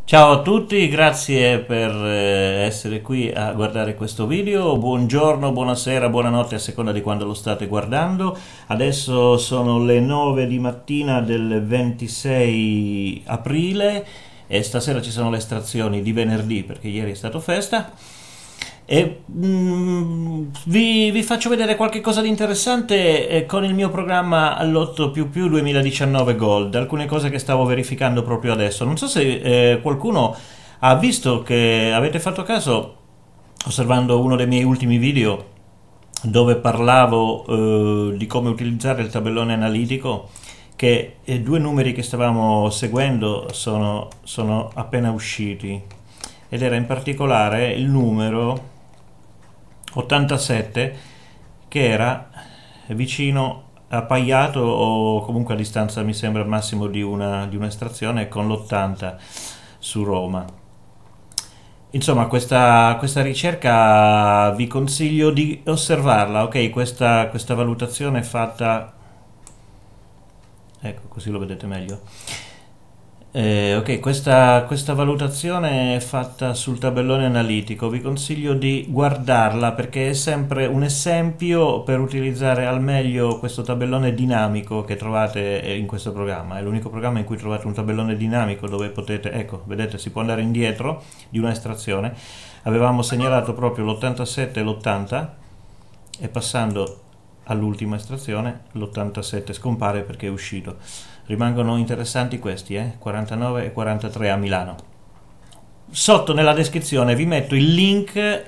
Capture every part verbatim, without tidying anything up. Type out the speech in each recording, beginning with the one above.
Ciao a tutti, grazie per eh, essere qui a guardare questo video. Buongiorno, buonasera, buonanotte a seconda di quando lo state guardando. Adesso sono le nove di mattina del ventisei aprile e stasera ci sono le estrazioni di venerdì perché ieri è stato festa. E mm, vi, vi faccio vedere qualche cosa di interessante eh, con il mio programma all'otto più più duemiladiciannove Gold, alcune cose che stavo verificando proprio adesso. Non so se eh, qualcuno ha visto, che avete fatto caso osservando uno dei miei ultimi video dove parlavo eh, di come utilizzare il tabellone analitico, che eh, due numeri che stavamo seguendo sono, sono appena usciti, ed era in particolare il numero ottantasette, che era vicino appaiato o comunque a distanza, mi sembra, al massimo di una, di un'estrazione con l'ottanta su Roma. Insomma, questa, questa ricerca vi consiglio di osservarla, ok? Questa, questa valutazione è fatta, ecco, così lo vedete meglio. Eh, ok, questa, questa valutazione è fatta sul tabellone analitico. Vi consiglio di guardarla perché è sempre un esempio per utilizzare al meglio questo tabellone dinamico che trovate in questo programma. È l'unico programma in cui trovate un tabellone dinamico dove potete, ecco, vedete, si può andare indietro di una estrazione. Avevamo segnalato proprio l'ottantasette e l'ottanta, e passando all'ultima estrazione l'ottantasette scompare perché è uscito. Rimangono interessanti questi, eh? quarantanove e quarantatré a Milano. Sotto nella descrizione vi metto il link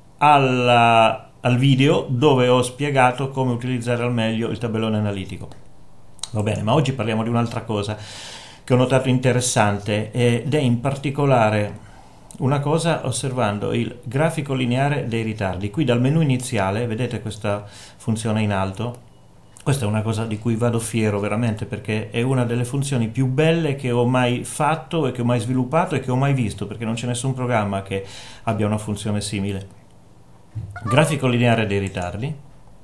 alla, al video dove ho spiegato come utilizzare al meglio il tabellone analitico. Va bene, ma oggi parliamo di un'altra cosa che ho notato interessante, ed è in particolare una cosa osservando il grafico lineare dei ritardi. Qui dal menu iniziale vedete questa funzione in alto. Questa è una cosa di cui vado fiero veramente, perché è una delle funzioni più belle che ho mai fatto e che ho mai sviluppato e che ho mai visto, perché non c'è nessun programma che abbia una funzione simile. Grafico lineare dei ritardi.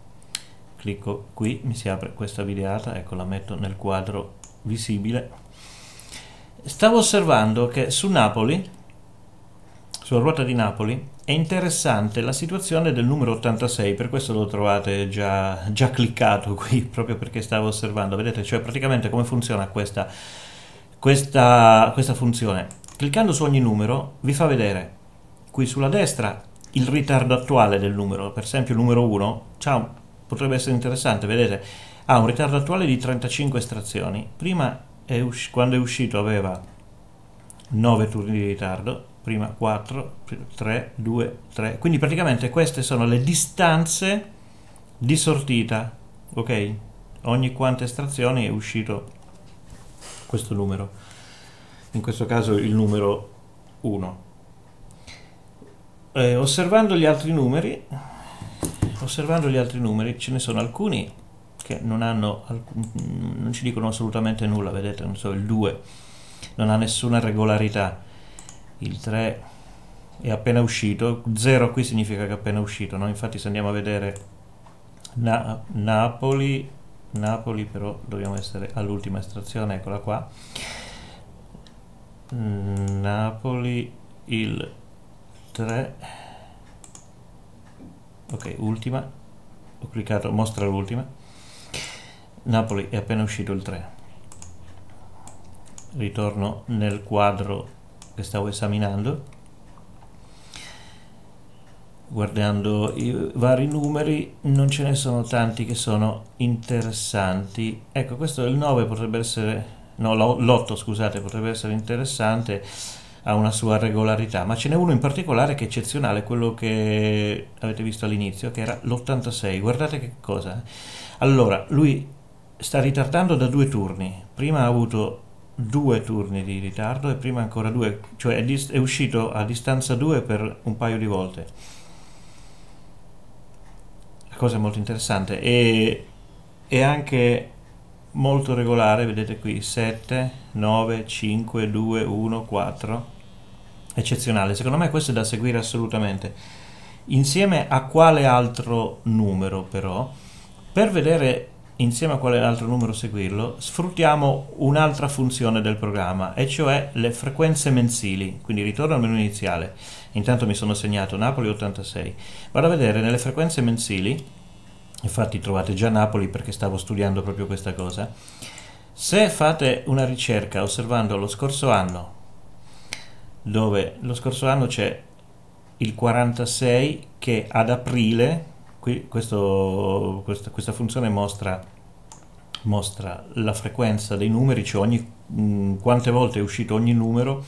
Clicco qui, mi si apre questa videata, ecco, la metto nel quadro visibile. Stavo osservando che su Napoli, sulla ruota di Napoli, è interessante la situazione del numero ottantasei, per questo lo trovate già, già cliccato qui, proprio perché stavo osservando. Vedete, cioè praticamente come funziona questa, questa, questa funzione. Cliccando su ogni numero vi fa vedere qui sulla destra il ritardo attuale del numero. Per esempio il numero uno, ciao, potrebbe essere interessante, vedete, ha un ritardo attuale di trentacinque estrazioni. Prima, è quando è uscito, aveva nove turni di ritardo, prima quattro, tre, due, tre, quindi praticamente queste sono le distanze di sortita, ok? Ogni quante estrazioni è uscito questo numero, in questo caso il numero uno. Eh, osservando gli altri numeri, osservando gli altri numeri, ce ne sono alcuni che non hanno, non ci dicono assolutamente nulla, vedete, non so, il due non ha nessuna regolarità. Il tre è appena uscito, zero qui significa che è appena uscito, no? Infatti se andiamo a vedere Na Napoli, Napoli però dobbiamo essere all'ultima estrazione, eccola qua, Napoli, il tre, ok, ultima, ho cliccato mostra l'ultima, Napoli è appena uscito il tre. Ritorno nel quadro che stavo esaminando, guardando i vari numeri, non ce ne sono tanti che sono interessanti. Ecco, questo è il nove, potrebbe essere, no, l'otto, scusate, potrebbe essere interessante, ha una sua regolarità, ma ce n'è uno in particolare che è eccezionale, quello che avete visto all'inizio, che era l'ottantasei. Guardate che cosa. Allora, lui sta ritardando da due turni, prima ha avuto due turni di ritardo e prima ancora due, cioè è, è uscito a distanza due per un paio di volte. La cosa è molto interessante, e è anche molto regolare, vedete qui sette, nove, cinque, due, uno, quattro, eccezionale. Secondo me questo è da seguire assolutamente, insieme a quale altro numero però, per vedere insieme a quale altro numero seguirlo, sfruttiamo un'altra funzione del programma, e cioè le frequenze mensili. Quindi ritorno al menu iniziale, intanto mi sono segnato Napoli ottantasei, vado a vedere nelle frequenze mensili, infatti trovate già Napoli perché stavo studiando proprio questa cosa. Se fate una ricerca osservando lo scorso anno, dove lo scorso anno c'è il quarantasei che ad aprile, qui questo, questa, questa funzione mostra, mostra la frequenza dei numeri, cioè ogni, mh, quante volte è uscito ogni numero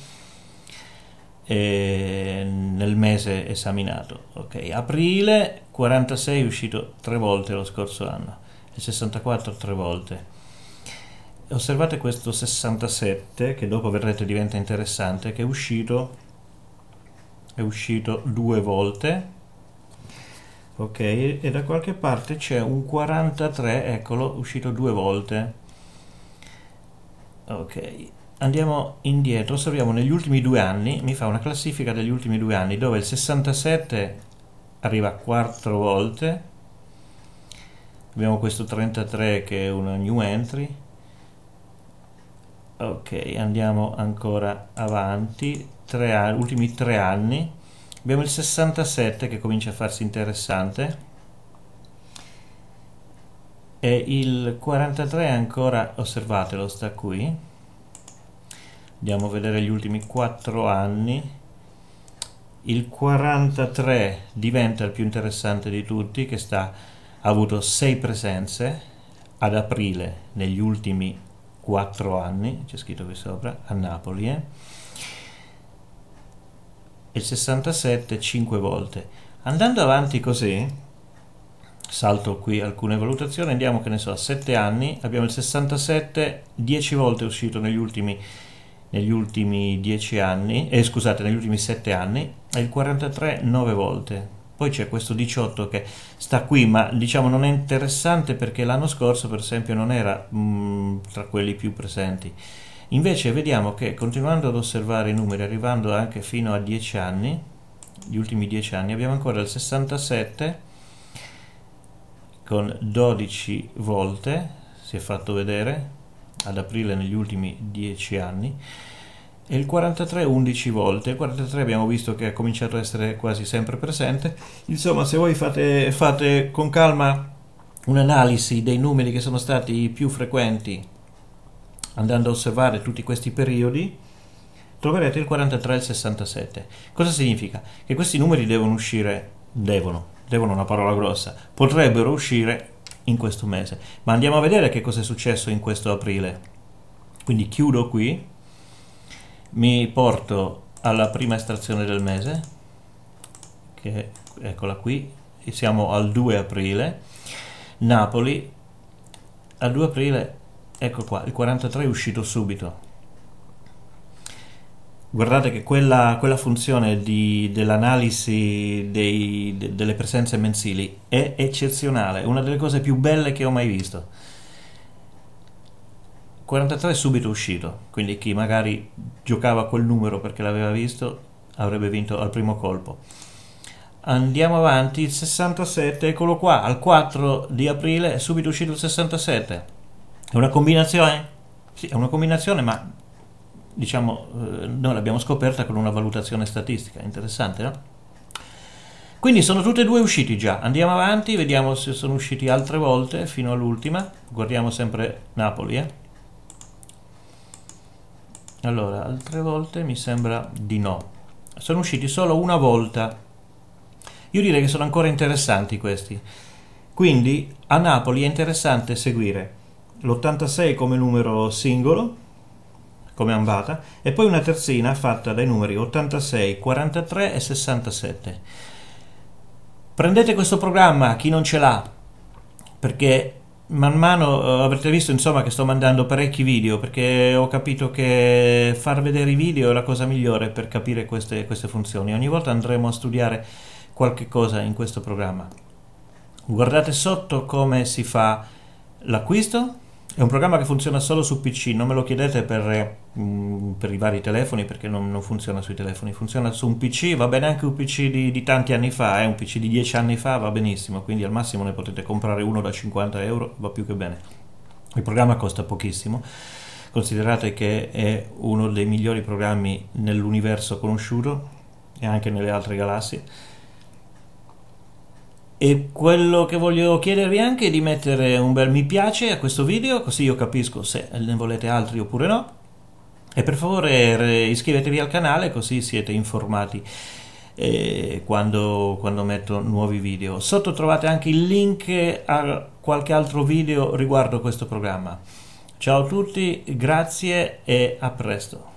eh, nel mese esaminato. Ok, aprile quarantasei è uscito tre volte lo scorso anno, il sessantaquattro tre volte. Osservate questo sessantasette, che dopo vedrete diventa interessante, che è uscito, è uscito due volte, ok, e da qualche parte c'è un quarantatré, eccolo, uscito due volte. Ok, andiamo indietro, osserviamo negli ultimi due anni, mi fa una classifica degli ultimi due anni, dove il sessantasette arriva quattro volte, abbiamo questo trentatré che è una new entry. Ok, andiamo ancora avanti, tre anni, ultimi tre anni, abbiamo il sessantasette che comincia a farsi interessante, e il quarantatré ancora, osservatelo, sta qui. Andiamo a vedere gli ultimi quattro anni, il quarantatré diventa il più interessante di tutti, che sta, ha avuto sei presenze ad aprile negli ultimi quattro anni, c'è scritto qui sopra, a Napoli, eh? E il sessantasette cinque volte. Andando avanti così, salto qui alcune valutazioni, andiamo, che ne so, a sette anni, abbiamo il sessantasette dieci volte uscito negli ultimi negli ultimi dieci anni, eh, scusate, negli ultimi sette anni, e il quarantatré nove volte. Poi c'è questo diciotto che sta qui, ma diciamo non è interessante perché l'anno scorso, per esempio, non era mh, tra quelli più presenti. Invece vediamo che, continuando ad osservare i numeri, arrivando anche fino a dieci anni, gli ultimi dieci anni, abbiamo ancora il sessantasette con dodici volte, si è fatto vedere, ad aprile negli ultimi dieci anni, e il quarantatré undici volte. Il quarantatré abbiamo visto che ha cominciato a essere quasi sempre presente. Insomma, se voi fate, fate con calma un'analisi dei numeri che sono stati più frequenti, andando a osservare tutti questi periodi, troverete il quarantatré e il sessantasette. Cosa significa? Che questi numeri devono uscire, devono, devono è una parola grossa, potrebbero uscire in questo mese. Ma andiamo a vedere che cosa è successo in questo aprile. Quindi chiudo qui, mi porto alla prima estrazione del mese, che eccola qui, e siamo al due aprile, Napoli, al due aprile, ecco qua, il quarantatré è uscito subito. Guardate che quella, quella funzione di, dell'analisi dei, de, delle presenze mensili è eccezionale, è una delle cose più belle che ho mai visto. quarantatré è subito uscito, quindi chi magari giocava a quel numero perché l'aveva visto avrebbe vinto al primo colpo. Andiamo avanti, il sessantasette, eccolo qua, al quattro di aprile è subito uscito il sessantasette. È una combinazione? Sì, è una combinazione, ma diciamo eh, noi l'abbiamo scoperta con una valutazione statistica, interessante, no? Quindi sono tutti e due usciti già. Andiamo avanti, vediamo se sono usciti altre volte fino all'ultima. Guardiamo sempre Napoli, eh? Allora, altre volte mi sembra di no. Sono usciti solo una volta. Io direi che sono ancora interessanti questi. Quindi a Napoli è interessante seguire l'ottantasei come numero singolo, come ambata, e poi una terzina fatta dai numeri ottantasei, quarantatré e sessantasette. Prendete questo programma, chi non ce l'ha, perché man mano eh, avrete visto, insomma, che sto mandando parecchi video, perché ho capito che far vedere i video è la cosa migliore per capire queste, queste funzioni. Ogni volta andremo a studiare qualche cosa in questo programma. Guardate sotto come si fa l'acquisto, È un programma che funziona solo su P C, non me lo chiedete per, mm, per i vari telefoni perché non, non funziona sui telefoni, funziona su un P C, va bene anche un P C di, di tanti anni fa, eh, un P C di dieci anni fa va benissimo, quindi al massimo ne potete comprare uno da cinquanta euro, va più che bene. Il programma costa pochissimo, considerate che è uno dei migliori programmi nell'universo conosciuto e anche nelle altre galassie. E quello che voglio chiedervi anche è di mettere un bel mi piace a questo video, così io capisco se ne volete altri oppure no. E per favore re- iscrivetevi al canale così siete informati eh, quando, quando metto nuovi video. Sotto trovate anche il link a qualche altro video riguardo questo programma. Ciao a tutti, grazie e a presto.